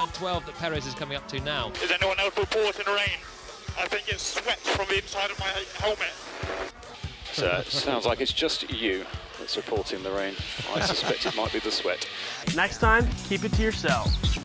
1:12 that Perez is coming up to now. Is anyone else reporting rain? I think it's sweat from the inside of my helmet. So it sounds like it's just you that's reporting the rain. I suspect it might be the sweat. Next time, keep it to yourself.